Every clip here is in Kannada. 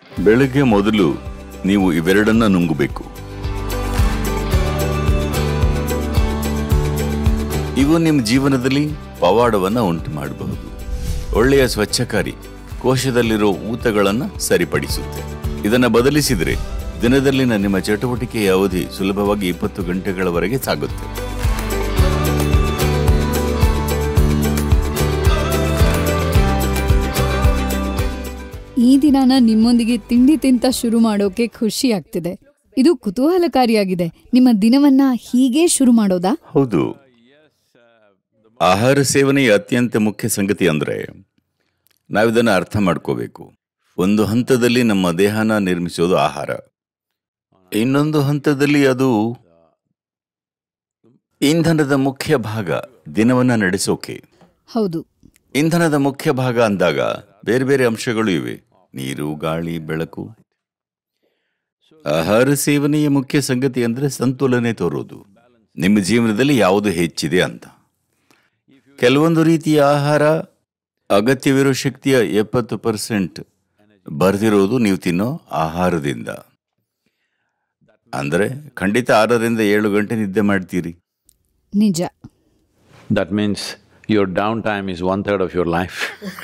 ಬೆಳಗ್ಗೆ ಮೊದಲು ನೀವು ಇವೆರಡನ್ನ ನುಂಗಬೇಕು. ಇವು ನಿಮ್ಮ ಜೀವನದಲ್ಲಿ ಪವಾಡವನ್ನ ಉಂಟು ಮಾಡಬಹುದು. ಒಳ್ಳೆಯ ಸ್ವಚ್ಛಕಾರಿ ಕೋಶದಲ್ಲಿರೋ ಊತಗಳನ್ನು ಸರಿಪಡಿಸುತ್ತೆ. ಇದನ್ನು ಬದಲಿಸಿದರೆ ದಿನದಲ್ಲಿನ ನಿಮ್ಮ ಚಟುವಟಿಕೆಯ ಅವಧಿ ಸುಲಭವಾಗಿ 20 ಗಂಟೆಗಳವರೆಗೆ ಸಾಗುತ್ತೆ. ಈ ದಿನಾನ ನಿಮ್ಮೊಂದಿಗೆ ತಿಂಡಿ ತಿಂತ ಶುರು ಮಾಡೋಕೆ ಖುಷಿ ಆಗ್ತಿದೆ. ಇದು ಕುತೂಹಲಕಾರಿಯಾಗಿದೆ. ನಿಮ್ಮ ದಿನವನ್ನ ಹೀಗೆ ಶುರು ಮಾಡೋದಾ? ಹೌದು. ಆಹಾರ ಸೇವನೆಯ ಅತ್ಯಂತ ಮುಖ್ಯ ಸಂಗತಿ ಅಂದ್ರೆ ನಾವಿದನ್ನು ಅರ್ಥ ಮಾಡ್ಕೋಬೇಕು. ಒಂದು ಹಂತದಲ್ಲಿ ನಮ್ಮ ದೇಹನ ನಿರ್ಮಿಸೋದು ಆಹಾರ, ಇನ್ನೊಂದು ಹಂತದಲ್ಲಿ ಅದು ಇಂಧನದ ಮುಖ್ಯ ಭಾಗ, ದಿನವನ್ನ ನಡೆಸೋಕೆ. ಹೌದು. ಇಂಧನದ ಮುಖ್ಯ ಭಾಗ ಅಂದಾಗ ಬೇರೆ ಬೇರೆ ಅಂಶಗಳು ಇವೆ: ನೀರು, ಗಾಳಿ, ಬೆಳಕು. ಆಹಾರ ಸೇವನೆಯ ಮುಖ್ಯ ಸಂಗತಿ ಅಂದ್ರೆ ಸಂತುಲನೆ ತೋರೋದು. ನಿಮ್ಮ ಜೀವನದಲ್ಲಿ ಯಾವುದು ಹೆಚ್ಚಿದೆ ಅಂತ. ಕೆಲವೊಂದು ರೀತಿಯ ಆಹಾರ ಅಗತ್ಯವಿರೋ ಶಕ್ತಿಯ 70% ಬರ್ದಿರೋದು ನೀವು ತಿನ್ನೋ ಆಹಾರದಿಂದ. ಅಂದ್ರೆ ಖಂಡಿತ 6 ರಿಂದ 7 ಗಂಟೆ ನಿದ್ದೆ ಮಾಡ್ತೀರಿ. ನಿಜ. That means your downtime is 1/3 of your life.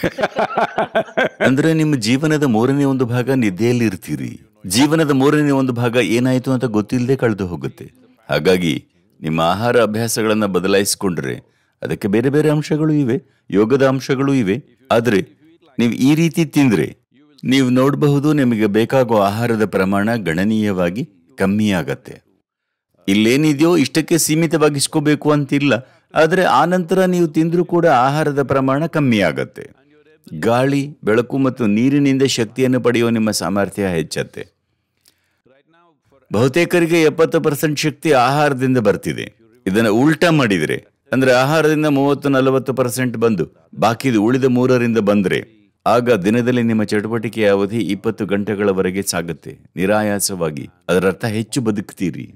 ಅಂದ್ರೆ ನಿಮ್ಮ ಜೀವನದ 1/3 ಭಾಗ ನಿದ್ದೆಯಲ್ಲಿ ಇರ್ತೀರಿ. ಜೀವನದ 1/3 ಭಾಗ ಏನಾಯ್ತು ಅಂತ ಗೊತ್ತಿಲ್ಲದೆ ಕಳೆದು ಹೋಗುತ್ತೆ. ಹಾಗಾಗಿ ನಿಮ್ಮ ಆಹಾರ ಅಭ್ಯಾಸಗಳನ್ನ ಬದಲಾಯಿಸಿಕೊಂಡ್ರೆ ಅದಕ್ಕೆ ಬೇರೆ ಬೇರೆ ಅಂಶಗಳು ಇವೆ, ಯೋಗದ ಅಂಶಗಳು ಇವೆ. ಆದ್ರೆ ನೀವು ಈ ರೀತಿ ತಿಂದ್ರೆ ನೀವು ನೋಡಬಹುದು, ನಿಮಗೆ ಬೇಕಾಗೋ ಆಹಾರದ ಪ್ರಮಾಣ ಗಣನೀಯವಾಗಿ ಕಮ್ಮಿ ಆಗತ್ತೆ. ಇಲ್ಲೇನಿದೆಯೋ ಇಷ್ಟಕ್ಕೆ ಸೀಮಿತವಾಗಿಸ್ಕೋಬೇಕು ಅಂತಿಲ್ಲ. ಆದ್ರೆ ಆನಂತರ ನೀವು ತಿಂದ್ರೂ ಕೂಡ ಆಹಾರದ ಪ್ರಮಾಣ ಕಮ್ಮಿ ಆಗತ್ತೆ. ಗಾಳಿ, ಬೆಳಕು ಮತ್ತು ನೀರಿನಿಂದ ಶಕ್ತಿಯನ್ನು ಪಡೆಯುವ ನಿಮ್ಮ ಸಾಮರ್ಥ್ಯ ಹೆಚ್ಚತ್ತೆ. ಬಹುತೇಕರಿಗೆ 70% ಶಕ್ತಿ ಆಹಾರದಿಂದ ಬರ್ತಿದೆ. ಇದನ್ನ ಉಲ್ಟಾ ಮಾಡಿದ್ರೆ, ಅಂದ್ರೆ ಆಹಾರದಿಂದ 30-40% ಬಂದು ಬಾಕಿದು ಉಳಿದ 3ರಿಂದ ಬಂದ್ರೆ, ಆಗ ದಿನದಲ್ಲಿ ನಿಮ್ಮ ಚಟುವಟಿಕೆಯ ಅವಧಿ 20 ಗಂಟೆಗಳವರೆಗೆ ಸಾಗುತ್ತೆ ನಿರಾಯಾಸವಾಗಿ. ಅದರರ್ಥ ಹೆಚ್ಚು ಬದುಕ್ತೀರಿ.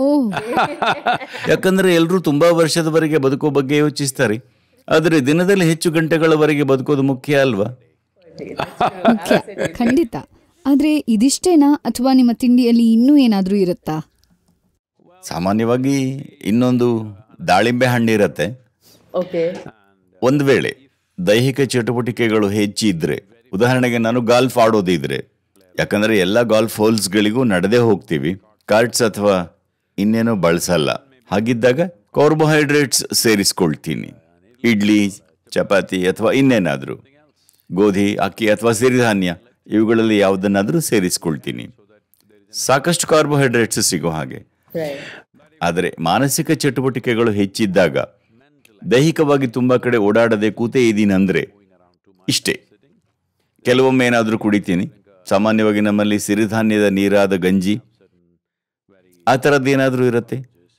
ಯಾಕಂದ್ರೆ ಎಲ್ಲರೂ ತುಂಬಾ ವರ್ಷದವರೆಗೆ ಬದುಕೋ ಬಗ್ಗೆ ಯೋಚಿಸ್ತಾರೆ. ಆದ್ರೆ ದಿನದಲ್ಲಿ ಹೆಚ್ಚು ಗಂಟೆಗಳವರೆಗೆ ಬದುಕೋದು ಮುಖ್ಯ ಅಲ್ವಾ? ಮುಖ್ಯ, ಖಂಡಿತ. ಆದ್ರೆ ಇದಿಷ್ಟೇನಾ ಅಥವಾ ನಿಮ್ಮ ತಿಂಡಿಯಲ್ಲಿ ಇನ್ನೂ ಏನಾದ್ರೂ ಇರುತ್ತಾ? ಸಾಮಾನ್ಯವಾಗಿ ಇನ್ನೊಂದು ದಾಳಿಂಬೆ ಹಣ್ಣಿರತ್ತೆ. ಒಂದು ವೇಳೆ ದೈಹಿಕ ಚಟುವಟಿಕೆಗಳು ಹೆಚ್ಚಿದ್ರೆ, ಉದಾಹರಣೆಗೆ ನಾನು ಗಾಲ್ಫ್ ಆಡೋದಿದ್ರೆ, ಯಾಕಂದ್ರೆ ಎಲ್ಲ ಗಾಲ್ಫ್ ಹೋಲ್ಸ್ಗಳಿಗೂ ನಡೆದೇ ಹೋಗ್ತೀವಿ, ಕಾರ್ಟ್ಸ್ ಅಥವಾ ಇನ್ನೇನೋ ಬಳಸಲ್ಲ. ಹಾಗಿದ್ದಾಗ ಕಾರ್ಬೋಹೈಡ್ರೇಟ್ಸ್ ಸೇರಿಸ್ಕೊಳ್ತೀನಿ. ಇಡ್ಲಿ, ಚಪಾತಿ ಅಥವಾ ಇನ್ನೇನಾದ್ರೂ, ಗೋಧಿ, ಅಕ್ಕಿ ಅಥವಾ ಸಿರಿಧಾನ್ಯ, ಇವುಗಳಲ್ಲಿ ಯಾವುದನ್ನಾದ್ರೂ ಸೇರಿಸ್ಕೊಳ್ತೀನಿ, ಸಾಕಷ್ಟು ಕಾರ್ಬೋಹೈಡ್ರೇಟ್ಸ್ ಸಿಗೋ ಹಾಗೆ. ಆದರೆ ಮಾನಸಿಕ ಚಟುವಟಿಕೆಗಳು ಹೆಚ್ಚಿದ್ದಾಗ, ದೈಹಿಕವಾಗಿ ತುಂಬಾ ಕಡೆ ಓಡಾಡದೆ ಕೂತೇ ಇದ್ದೀನಂದ್ರೆ ಇಷ್ಟೇ. ಕೆಲವೊಮ್ಮೆ ಏನಾದ್ರೂ ಕುಡಿತೀನಿ. ಸಾಮಾನ್ಯವಾಗಿ ನಮ್ಮಲ್ಲಿ ಸಿರಿಧಾನ್ಯದ ನೀರಾದ ಗಂಜಿ, ಆ ಥರದ್ದೇನಾದ್ರೂ ಇರುತ್ತೆ.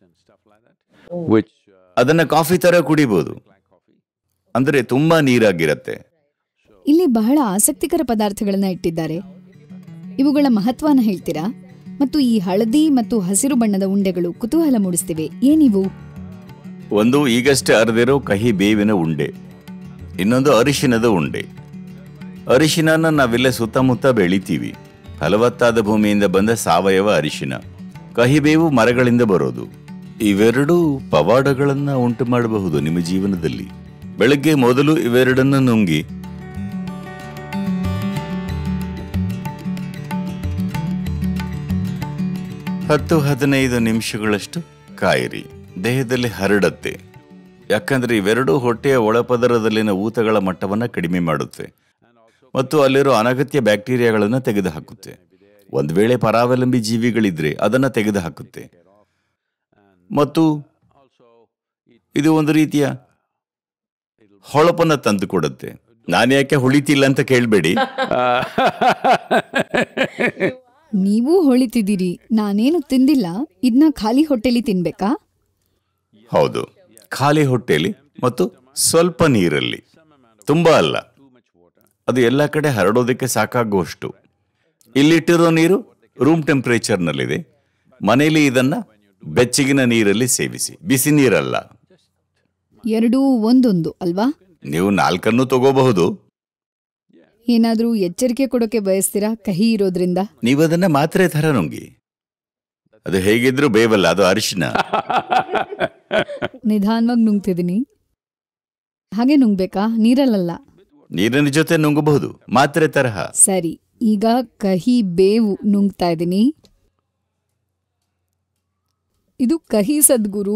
ಅದನ್ನ ಕಾಫಿ ತರ ಕುಡಿಬಹುದು, ಅಂದ್ರೆ ತುಂಬಾ ನೀರಾಗಿರತ್ತೆ. ಇಲ್ಲಿ ಬಹಳ ಆಸಕ್ತಿಕರ ಪದಾರ್ಥಗಳನ್ನ ಇಟ್ಟಿದ್ದಾರೆ. ಇವುಗಳ ಮಹತ್ವನ ಹೇಳ್ತೀರಾ? ಮತ್ತು ಈ ಹಳದಿ ಮತ್ತು ಹಸಿರು ಬಣ್ಣದ ಉಂಡೆಗಳು ಕುತೂಹಲ ಮೂಡಿಸ್ತಿವೆ. ಏನಿವು? ಒಂದು ಈಗಷ್ಟೇ ಅರೆದಿರೋ ಕಹಿ ಬೇವಿನ ಉಂಡೆ, ಇನ್ನೊಂದು ಅರಿಶಿನದ ಉಂಡೆ. ಅರಿಶಿನ ನಾವಿಲ್ಲ ಸುತ್ತಮುತ್ತ ಬೆಳಿತೀವಿ. ಫಲವತ್ತಾದ ಭೂಮಿಯಿಂದ ಬಂದ ಸಾವಯವ ಅರಿಶಿನ. ಕಹಿಬೇವು ಮರಗಳಿಂದ ಬರೋದು. ಇವೆರಡೂ ಪವಾಡಗಳನ್ನ ಉಂಟು ಮಾಡಬಹುದು ನಿಮ್ಮ ಜೀವನದಲ್ಲಿ. ಬೆಳಗ್ಗೆ ಮೊದಲು ಇವೆರಡನ್ನ ನುಂಗಿ ಹತ್ತು 15 ನಿಮಿಷಗಳಷ್ಟು ಕಾಯಿರಿ. ದೇಹದಲ್ಲಿ ಹರಡತ್ತೆ. ಯಾಕಂದ್ರೆ ಇವೆರಡೂ ಹೊಟ್ಟೆಯ ಒಳಪದರದಲ್ಲಿನ ಊತಗಳ ಮಟ್ಟವನ್ನ ಕಡಿಮೆ ಮಾಡುತ್ತೆ ಮತ್ತು ಅಲ್ಲಿರೋ ಅನಗತ್ಯ ಬ್ಯಾಕ್ಟೀರಿಯಾಗಳನ್ನ ತೆಗೆದುಹಾಕುತ್ತೆ. ಒಂದ್ ವೇಳೆ ಪರಾವಲಂಬಿ ಜೀವಿಗಳಿದ್ರೆ ಅದನ್ನ ತೆಗೆದುಹಾಕುತ್ತೆ. ಮತ್ತು ಇದು ಒಂದು ರೀತಿಯ ಹೊಳಪನ್ನ ತಂದು ಕೊಡುತ್ತೆ. ನಾನು ಯಾಕೆ ಹೊಳಿತಿಲ್ಲ ಅಂತ ಕೇಳ್ಬೇಡಿ. ನೀವು ಹೊಳಿತಿದ್ದೀರಿ, ನಾನೇನು ತಿಂದಿಲ್ಲ. ಇದನ್ನ ಖಾಲಿ ಹೊಟ್ಟೆಲಿ ತಿನ್ಬೇಕಾ? ಹೌದು, ಖಾಲಿ ಹೊಟ್ಟೆಲಿ ಮತ್ತು ಸ್ವಲ್ಪ ನೀರಲ್ಲಿ. ತುಂಬಾ ಅಲ್ಲ, ಅದು ಎಲ್ಲ ಕಡೆ ಹರಡೋದಕ್ಕೆ ಸಾಕಾಗುವಷ್ಟು. ಇಲ್ಲಿಟ್ಟಿರೋ ನೀರು ರೂಮ್ ಟೆಂಪರೇಚರ್ನಲ್ಲಿದೆ. ಮನೆಯಲ್ಲಿ ಇದನ್ನ ಬೆಚ್ಚಗಿನ ನೀರಲ್ಲಿ ಸೇವಿಸಿ, ಬಿಸಿ ನೀರಲ್ಲ. ಎರಡೂ ಒಂದೊಂದು ಅಲ್ವಾ? ನೀವು 4 ತಗೋಬಹುದು. ಏನಾದ್ರೂ ಎಚ್ಚರಿಕೆ ಕೊಡೋಕೆ ಬಯಸ್ತೀರಾ ಕಹಿ ಇರೋದ್ರಿಂದ? ನೀವದನ್ನ ಮಾತ್ರೆ ಥರ ನುಂಗಿ. ಅದು ಹೇಗಿದ್ರು ಬೇವಲ್ಲ, ಅದು ಅರಿಶಿನ. ನಿಧಾನವಾಗಿ ನುಂಗ್ತಿದ್ದೀನಿ. ಹಾಗೆ ನುಂಗ್ಬೇಕಾ? ನೀರಲ್ಲ. ನೀರಿನ ಜೊತೆ ನುಂಗಬಹುದು, ಮಾತ್ರೆ ತರಹ. ಸರಿ, ಈಗ ಕಹಿ ಬೇವು ನುಂಗ್ತಾ ಇದ್ದೀನಿ. ಇದು ಕಹಿ ಸದ್ಗುರು.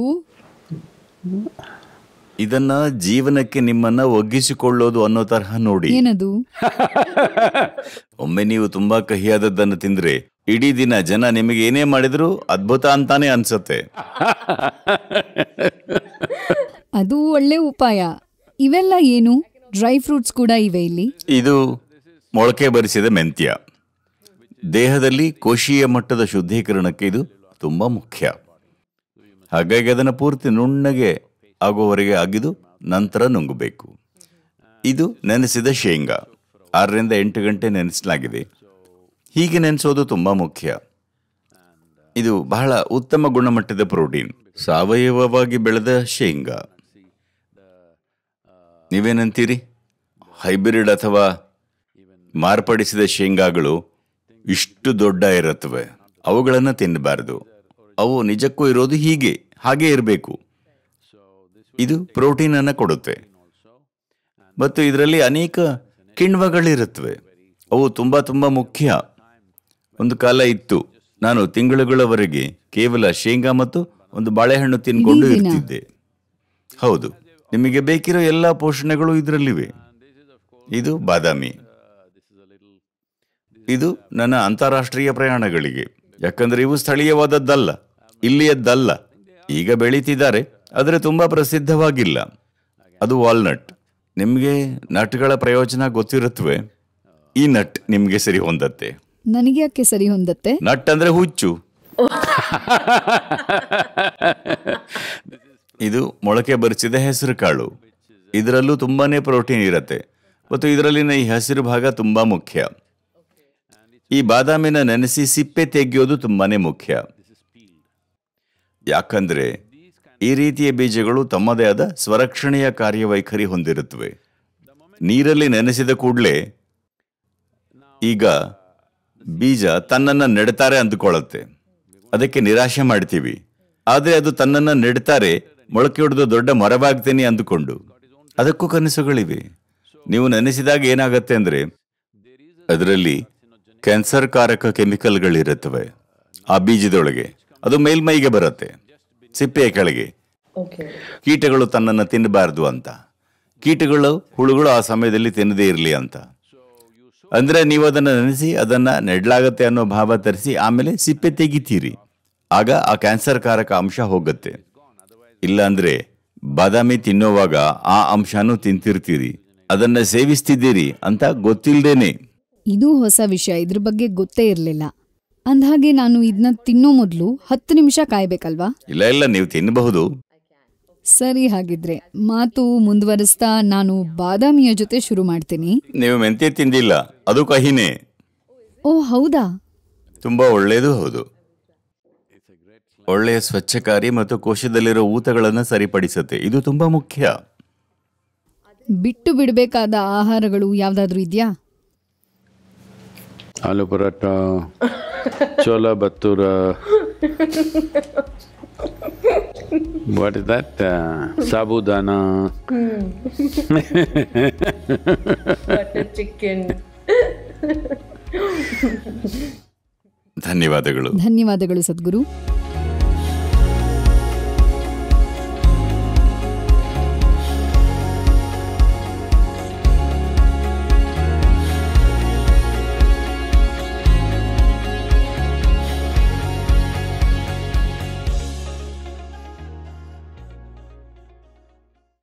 ಇದನ್ನ ಜೀವನಕ್ಕೆ ನಿಮ್ಮನ್ನ ಒಗ್ಗಿಸಿಕೊಳ್ಳೋದು ಅನ್ನೋ ತರಹ ನೋಡಿ. ಏನದು? ಒಮ್ಮೆ ನೀವು ತುಂಬಾ ಕಹಿಯಾದದ್ದನ್ನು ತಿಂದ್ರೆ ಇಡೀ ದಿನ ಜನ ನಿಮಗೆ ಏನೇ ಮಾಡಿದ್ರು ಅದ್ಭುತ ಅಂತಾನೆ ಅನ್ಸತ್ತೆ. ಅದು ಒಳ್ಳೆ ಉಪಾಯ. ಇವೆಲ್ಲ ಏನು? ಡ್ರೈ ಫ್ರೂಟ್ಸ್ ಕೂಡ ಇವೆ ಇಲ್ಲಿ. ಇದು ಮೊಳಕೆ ಬರಿಸಿದ ಮೆಂತ್ಯ. ದೇಹದಲ್ಲಿ ಕೋಶೀಯ ಮಟ್ಟದ ಶುದ್ಧೀಕರಣಕ್ಕೆ ಇದು ತುಂಬಾ ಮುಖ್ಯ. ಹಾಗಾಗಿ ಅದನ್ನು ಪೂರ್ತಿ ನುಣ್ಣಗೆ ಆಗುವವರೆಗೆ ಅಗಿದು ನಂತರ ನುಂಗಬೇಕು. ಇದು ನೆನೆಸಿದ ಶೇಂಗಾ. 6 ರಿಂದ 8 ಗಂಟೆ ನೆನೆಸಲಾಗಿದೆ. ಹೀಗೆ ನೆನೆಸೋದು ತುಂಬಾ ಮುಖ್ಯ. ಇದು ಬಹಳ ಉತ್ತಮ ಗುಣಮಟ್ಟದ ಪ್ರೋಟೀನ್, ಸಾವಯವವಾಗಿ ಬೆಳೆದ ಶೇಂಗಾ. ನೀವೇನಂತೀರಿ? ಹೈಬ್ರಿಡ್ ಅಥವಾ ಮಾರ್ಪಡಿಸಿದ ಶೇಂಗಾಗಳು ಇಷ್ಟು ದೊಡ್ಡ ಇರುತ್ತವೆ, ಅವುಗಳನ್ನು ತಿನ್ನಬಾರದು. ಅವು ನಿಜಕ್ಕೂ ಇರೋದು ಹಾಗೆ ಇರಬೇಕು. ಇದು ಪ್ರೋಟೀನ್ ಅನ್ನು ಕೊಡುತ್ತೆ ಮತ್ತು ಇದರಲ್ಲಿ ಅನೇಕ ಕಿಣ್ವಗಳಿರುತ್ತವೆ. ಅವು ತುಂಬಾ ತುಂಬಾ ಮುಖ್ಯ. ಒಂದು ಕಾಲ ಇತ್ತು, ನಾನು ತಿಂಗಳುಗಳವರೆಗೆ ಕೇವಲ ಶೇಂಗಾ ಮತ್ತು ಒಂದು ಬಾಳೆಹಣ್ಣು ತಿನ್ಕೊಂಡು ಇರ್ತಿದ್ದೆ. ಹೌದು, ನಿಮಗೆ ಬೇಕಿರೋ ಎಲ್ಲಾ ಪೋಷಣೆಗಳು ಇದರಲ್ಲಿವೆ. ಇದು ಬಾದಾಮಿ. ಇದು ನನ್ನ ಅಂತಾರಾಷ್ಟ್ರೀಯ ಪ್ರಯಾಣಗಳಿಗೆ, ಯಾಕಂದ್ರೆ ಇವು ಸ್ಥಳೀಯವಾದದ್ದಲ್ಲ, ಇಲ್ಲಿಯದ್ದಲ್ಲ. ಈಗ ಬೆಳೀತಿದ್ದಾರೆ, ಆದರೆ ತುಂಬಾ ಪ್ರಸಿದ್ಧವಾಗಿಲ್ಲ. ಅದು ವಾಲ್ನಟ್. ನಿಮಗೆ ನಟ್ಗಳ ಪ್ರಯೋಜನ ಗೊತ್ತಿರುತ್ತವೆ. ಈ ನಟ್ ನಿಮ್ಗೆ ಸರಿ ಹೊಂದತ್ತೆ. ನನಗೆ ಯಾಕೆ ಸರಿ ಹೊಂದತ್ತೆ? ನಟ್ ಅಂದ್ರೆ ಹುಚ್ಚು. ಇದು ಮೊಳಕೆ ಬರಿಸಿದ ಹೆಸರು ಕಾಳು. ಇದರಲ್ಲೂ ತುಂಬಾನೇ ಪ್ರೋಟೀನ್ ಇರತ್ತೆ ಮತ್ತು ಇದರಲ್ಲಿನ ಈ ಹಸಿರು ಭಾಗ ತುಂಬಾ ಮುಖ್ಯ. ಈ ಬಾದಾಮಿನ ನೆನೆಸಿ ಸಿಪ್ಪೆ ತೆಗೆಯೋದು ತುಂಬಾನೇ ಮುಖ್ಯ. ಯಾಕಂದ್ರೆ ಈ ರೀತಿಯ ಬೀಜಗಳು ತಮ್ಮದೇ ಆದ ಸ್ವರಕ್ಷಣೆಯ ಕಾರ್ಯವೈಖರಿ ಹೊಂದಿರುತ್ತವೆ. ನೀರಲ್ಲಿ ನೆನೆಸಿದ ಕೂಡಲೇ ಈಗ ಬೀಜ ತನ್ನನ್ನ ನೆಡ್ತಾರೆ ಅಂದುಕೊಳ್ಳುತ್ತೆ. ಅದಕ್ಕೆ ನಿರಾಶೆ ಮಾಡ್ತೀವಿ. ಆದ್ರೆ ಅದು ತನ್ನನ್ನ ನೆಡ್ತಾರೆ, ಮೊಳಕೆ ಹೊಡೆದು ದೊಡ್ಡ ಮರವಾಗ್ತೇನೆ ಅಂದುಕೊಂಡು. ಅದಕ್ಕೂ ಕನಸುಗಳಿವೆ. ನೀವು ನೆನೆಸಿದಾಗ ಏನಾಗತ್ತೆ ಅಂದ್ರೆ ಅದರಲ್ಲಿ ಕ್ಯಾನ್ಸರ್ ಕಾರಕ ಕೆಮಿಕಲ್ಗಳಿರುತ್ತವೆ ಆ ಬೀಜದೊಳಗೆ. ಅದು ಮೇಲ್ಮೈಗೆ ಬರುತ್ತೆ, ಸಿಪ್ಪೆಯ ಕೆಳಗೆ. ಕೀಟಗಳು ತನ್ನನ್ನು ತಿನ್ನಬಾರದು ಅಂತ. ಕೀಟಗಳು, ಹುಳುಗಳು ಆ ಸಮಯದಲ್ಲಿ ತಿನ್ನದೇ ಇರಲಿ ಅಂತ. ಅಂದ್ರೆ ನೀವು ಅದನ್ನ ನೆನೆಸಿ ಅದನ್ನ ನೆಡ್ಲಾಗತ್ತೆ ಅನ್ನೋ ಭಾವ ತರಿಸಿ ಆಮೇಲೆ ಸಿಪ್ಪೆ ತೆಗಿತೀರಿ. ಆಗ ಆ ಕ್ಯಾನ್ಸರ್ ಕಾರಕ ಅಂಶ ಹೋಗುತ್ತೆ. ಇಲ್ಲ ಅಂದ್ರೆ ಬಾದಾಮಿ ತಿನ್ನೋವಾಗ ಆ ಅಂಶನೂ ತಿಂತಿರ್ತೀರಿ, ಅದನ್ನ ಸೇವಿಸ್ತಿದ್ದೀರಿ ಅಂತ ಗೊತ್ತಿಲ್ದೇನೆ. ಇದು ಹೊಸ ವಿಷಯ, ಇದ್ರ ಬಗ್ಗೆ ಗೊತ್ತೇ ಇರ್ಲಿಲ್ಲ. ಅಂದ್ಹಾಗೆ ನಾನು ಇದನ್ನ ತಿನ್ನೋ ಮೊದಲು 10 ನಿಮಿಷ ಕಾಯ್ಬೇಕಲ್ವಾ? ಇಲ್ಲ, ನೀವು ತಿನ್ನಬಹುದು. ಸರಿ, ಹಾಗಿದ್ರೆ ಮಾತು ಮುಂದುವರಿಸ್ತಾ ನಾನು ಬಾದಾಮಿಯ ಜೊತೆ ಶುರು ಮಾಡ್ತೀನಿ. ನೀವು ಮೆಂತ್ಯ ತಿಂದಿಲ್ಲ, ಅದು ಕಹಿನೇ. ಓ ಹೌದಾ? ತುಂಬಾ ಒಳ್ಳೆಯದು. ಹೌದು, ಒಳ್ಳೆಯ ಸ್ವಚ್ಛಕಾರಿ ಮತ್ತು ಕೋಶದಲ್ಲಿರೋ ಊತಗಳನ್ನು ಸರಿಪಡಿಸುತ್ತೆ. ಇದು ತುಂಬಾ ಮುಖ್ಯ. ಬಿಟ್ಟು ಬಿಡಬೇಕಾದ ಆಹಾರಗಳು ಯಾವ್ದಾದ್ರು ಇದೆಯಾ? Aloo paratha, chola bhatura, what is that, sabudana, chicken. ಧನ್ಯವಾದಗಳು. ಧನ್ಯವಾದಗಳು ಸದ್ಗುರು.